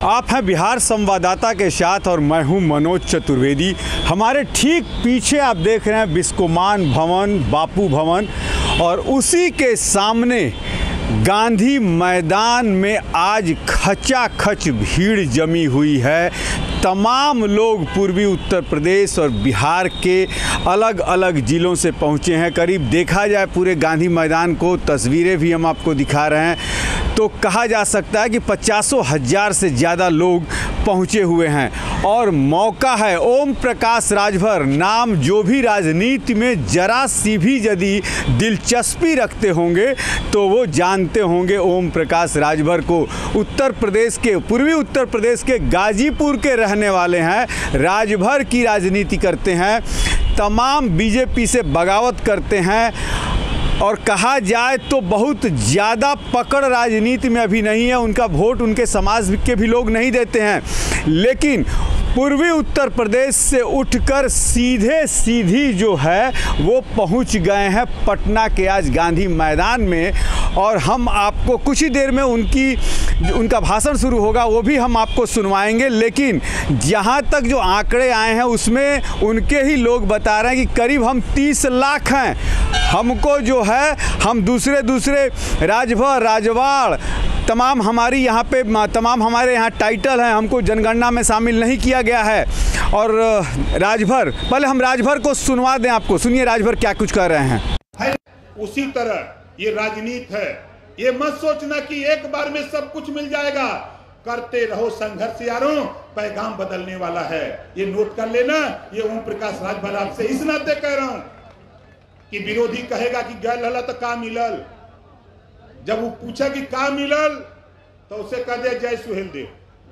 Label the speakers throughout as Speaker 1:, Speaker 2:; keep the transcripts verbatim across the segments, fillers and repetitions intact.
Speaker 1: आप हैं बिहार संवाददाता के साथ और मैं हूं मनोज चतुर्वेदी। हमारे ठीक पीछे आप देख रहे हैं बिस्कोमान भवन, बापू भवन, और उसी के सामने गांधी मैदान में आज खचाखच भीड़ जमी हुई है। तमाम लोग पूर्वी उत्तर प्रदेश और बिहार के अलग अलग ज़िलों से पहुंचे हैं। करीब देखा जाए पूरे गांधी मैदान को, तस्वीरें भी हम आपको दिखा रहे हैं, तो कहा जा सकता है कि पचासों हज़ार से ज़्यादा लोग पहुंचे हुए हैं। और मौका है, ओम प्रकाश राजभर नाम जो भी राजनीति में जरा सी भी यदि दिलचस्पी रखते होंगे तो वो जानते होंगे ओम प्रकाश राजभर को। उत्तर प्रदेश के, पूर्वी उत्तर प्रदेश के गाजीपुर के रहने वाले हैं, राजभर की राजनीति करते हैं, तमाम बीजेपी से बगावत करते हैं, और कहा जाए तो बहुत ज़्यादा पकड़ राजनीति में अभी नहीं है। उनका वोट उनके समाज के भी लोग नहीं देते हैं, लेकिन पूर्वी उत्तर प्रदेश से उठकर सीधे सीधी जो है वो पहुंच गए हैं पटना के आज गांधी मैदान में। और हम आपको कुछ ही देर में उनकी उनका भाषण शुरू होगा, वो भी हम आपको सुनवाएंगे। लेकिन जहां तक जो आंकड़े आए हैं उसमें उनके ही लोग बता रहे हैं कि करीब हम तीस लाख हैं। हमको जो है, हम दूसरे दूसरे राजभर, राजवाड़, तमाम हमारी यहाँ पे तमाम हमारे यहाँ टाइटल हैं, हमको जनगणना में शामिल नहीं किया गया है। और राजभर, पहले हम राजभर को सुनवा दें आपको। सुनिए राजभर क्या कुछ कह रहे हैं।
Speaker 2: है उसी तरह ये राजनीति है। ये मत सोचना कि एक बार में सब कुछ मिल जाएगा। करते रहो संघर्ष यारों, पैगाम बदलने वाला है। ये नोट कर लेना। ये ओम प्रकाश राजभर आपसे इस नाते कह रहा हूं कि विरोधी कहेगा कि गैल हला तो का मिलल, जब वो पूछा कि का मिलल तो उसे कह दे जय सुहेल देव।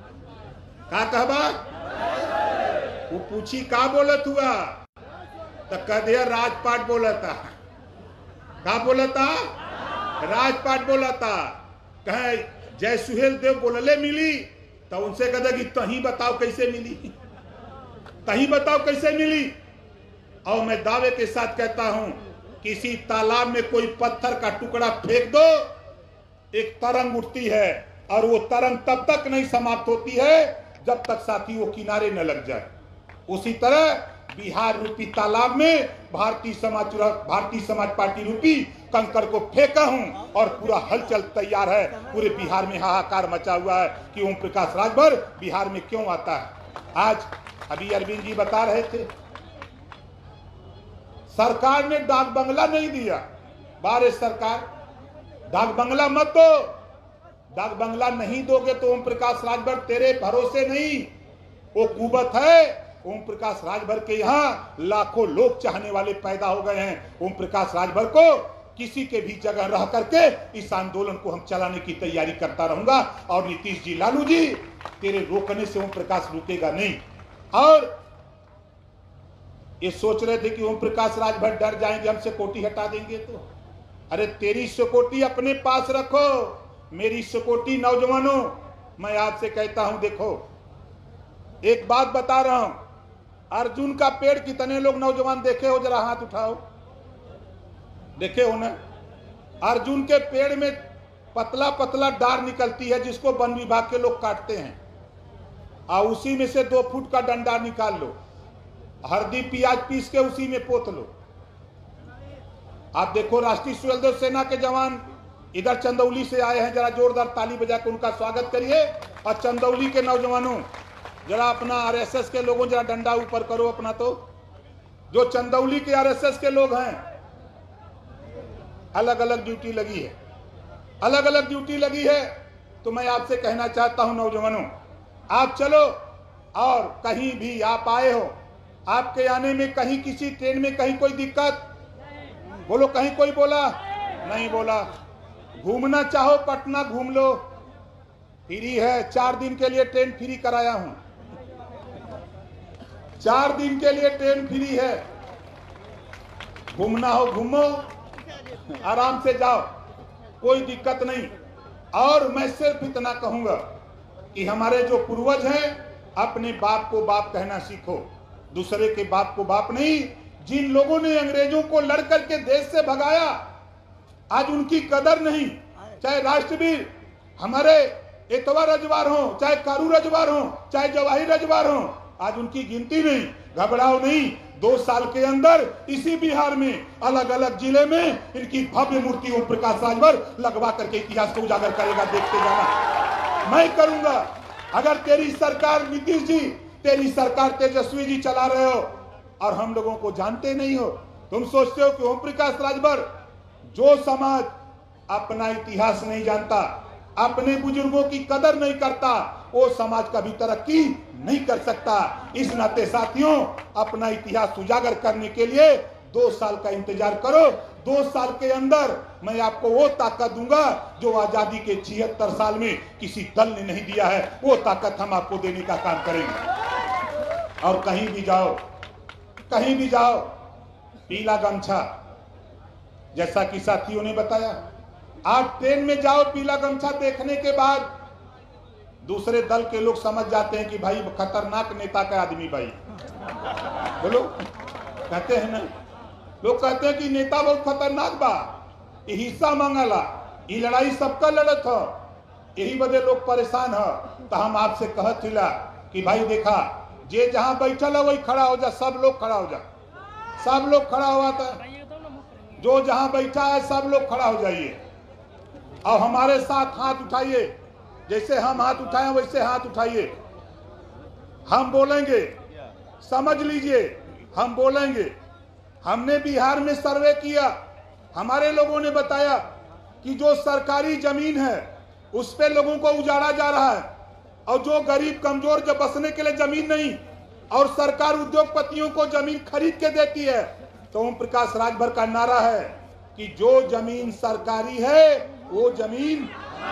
Speaker 2: का कहबा? वो पूछी का बोलत हुआ तो कह दे राजपाट बोलता। का बोलता? राजपाट बोलता। कहे जय सुहेल देव बोलले मिली तो उनसे कह दे कि तही बताओ कैसे मिली, तही बताओ कैसे मिली। और मैं दावे के साथ कहता हूं, किसी तालाब में कोई पत्थर का टुकड़ा फेंक दो, एक तरंग उठती है, और वो तरंग तब तक नहीं समाप्त होती है जब तक साथी वो किनारे न लग जाए। उसी तरह बिहार रूपी तालाब में भारतीय समाज भारतीय समाज पार्टी रूपी कंकड़ को फेंका हूं, और पूरा हलचल तैयार है। पूरे बिहार में हाहाकार मचा हुआ है कि ओम प्रकाश राजभर बिहार में क्यों आता है। आज अभी अरविंद जी बता रहे थे, सरकार ने डाक बंगला नहीं दिया। बारे सरकार, डाक बंगला मत दो। डाक बंगला नहीं दोगे तो ओम प्रकाश राजभर तेरे भरोसे नहीं, वो कुबत है। ओम प्रकाश राजभर के यहाँ लाखों लोग चाहने वाले पैदा हो गए हैं। ओम प्रकाश राजभर को किसी के भी जगह रह करके इस आंदोलन को हम चलाने की तैयारी करता रहूंगा। और नीतीश जी, लालू जी, तेरे रोकने से ओम प्रकाश रुकेगा नहीं। और ये सोच रहे थे कि ओम प्रकाश राजभर डर जाएंगे, हमसे कोटी हटा देंगे, तो अरे तेरी सिक्योरिटी अपने पास रखो। मेरी सिक्योरिटी नौजवानों, मैं आपसे कहता हूं, देखो एक बात बता रहा हूं, अर्जुन का पेड़ कितने लोग नौजवान देखे हो? जरा हाथ उठाओ। देखे हो ना? अर्जुन के पेड़ में पतला पतला डार निकलती है जिसको वन विभाग के लोग काटते हैं, और उसी में से दो फुट का डंडा निकाल लो, हल्दी प्याज पीस के उसी में पोत लो। आप देखो राष्ट्रीय स्वयंसेवक सेना के जवान इधर चंदौली से आए हैं, जरा जोरदार ताली बजा के उनका स्वागत करिए। और चंदौली के नौजवानों, जरा अपना आरएसएस के लोगों जरा डंडा ऊपर करो अपना। तो जो चंदौली के आरएसएस के लोग हैं, अलग अलग ड्यूटी लगी है, अलग अलग ड्यूटी लगी है। तो मैं आपसे कहना चाहता हूं नौजवानों, आप चलो, और कहीं भी आप आए हो, आपके आने में कहीं किसी ट्रेन में कहीं कोई दिक्कत? बोलो, कहीं कोई बोला? नहीं बोला। घूमना चाहो पटना घूम लो, फ्री है। चार दिन के लिए ट्रेन फ्री कराया हूं, चार दिन के लिए ट्रेन फ्री है। घूमना हो घूमो, आराम से जाओ, कोई दिक्कत नहीं। और मैं सिर्फ इतना कहूंगा कि हमारे जो पूर्वज हैं, अपने बाप को बाप कहना सीखो, दूसरे के बाप को बाप नहीं। जिन लोगों ने अंग्रेजों को लड़ करके देश से भगाया, आज उनकी कदर नहीं। चाहे राष्ट्रवीर हमारे इतवा रजवार हो, चाहे कारू रजवार हो, चाहे जवाही रजवार हो, आज उनकी गिनती नहीं। घबराओ नहीं, दो साल के अंदर इसी बिहार में अलग अलग जिले में इनकी भव्य मूर्ति ओम प्रकाश राजभर लगवा करके इतिहास को उजागर करेगा। देखते जाना, मैं करूंगा। अगर तेरी सरकार नीतीश जी, तेरी सरकार तेजस्वी जी चला रहे हो और हम लोगों को जानते नहीं हो, तुम सोचते हो कि ओम प्रकाश राजभर, जो समाज अपना इतिहास नहीं जानता, अपने बुजुर्गों की कदर नहीं करता, वो समाज कभी तरक्की नहीं कर सकता। इस नाते साथियों, अपना इतिहास उजागर करने के लिए दो साल का इंतजार करो। दो साल के अंदर मैं आपको वो ताकत दूंगा जो आजादी के छिहत्तर साल में किसी दल ने नहीं दिया है। वो ताकत हम आपको देने का काम करेंगे। और कहीं भी जाओ, कहीं भी जाओ, पीला गमछा, जैसा कि साथियों ने बताया, आप ट्रेन में जाओ, पीला गमछा देखने के बाद दूसरे दल के लोग समझ जाते हैं कि भाई खतरनाक नेता का आदमी भाई, बोलो, कहते हैं ना, लोग कहते हैं कि नेता बहुत खतरनाक बा, ये हिस्सा मांगला, ये लड़ाई सबका लड़त हो, यही वजह लोग परेशान हो। तो हम आपसे कहत हिला कि भाई देखा, जे जहां बैठल है वही खड़ा हो जा, सब लोग खड़ा हो जा, सब लोग खड़ा हुआ था, जो जहां बैठा है सब लोग खड़ा हो जाइए और हमारे साथ हाथ उठाइए। जैसे हम हाथ उठाएं वैसे हाथ उठाइए। हम बोलेंगे, समझ लीजिए, हम बोलेंगे। हमने बिहार में सर्वे किया, हमारे लोगों ने बताया कि जो सरकारी जमीन है उस पे लोगों को उजाड़ा जा रहा है, और जो गरीब कमजोर जो बसने के लिए जमीन नहीं, और सरकार उद्योगपतियों को जमीन खरीद के देती है। तो ओम प्रकाश राजभर का नारा है कि जो जमीन सरकारी है वो जमीन,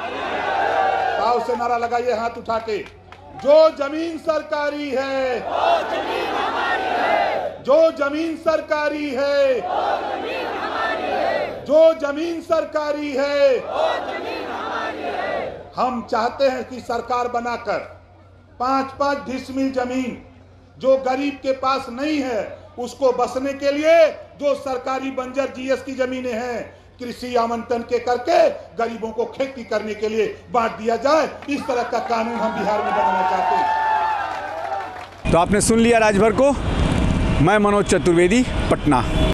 Speaker 2: ताव से नारा लगाइए हाथ उठा के, जो जमीन सरकारी है, वो जमीन हमारी है, जो जमीन सरकारी है, वो जमीन हमारी है, जो जमीन सरकारी है, वो जमीन हमारी है। हम चाहते हैं कि सरकार बनाकर पांच पांच डिसमिल जमीन जो गरीब के पास नहीं है उसको बसने के लिए जो सरकारी बंजर जीएस की जमीनें हैं, कृषि आवंटन के करके गरीबों को खेती करने के लिए बांट दिया जाए। इस तरह का कानून हम बिहार में बनाना चाहते हैं।
Speaker 1: तो आपने सुन लिया राजभर को। मैं मनोज चतुर्वेदी, पटना।